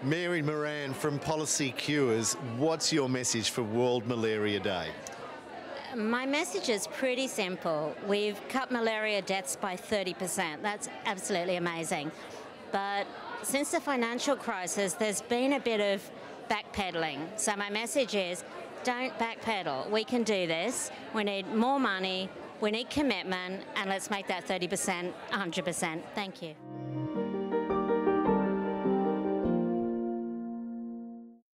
Mary Moran from Policy Cures, what's your message for World Malaria Day? My message is pretty simple. We've cut malaria deaths by 30%. That's absolutely amazing. But since the financial crisis, there's been a bit of backpedaling. So my message is, don't backpedal. We can do this. We need more money, we need commitment, and let's make that 30% 100%. Thank you.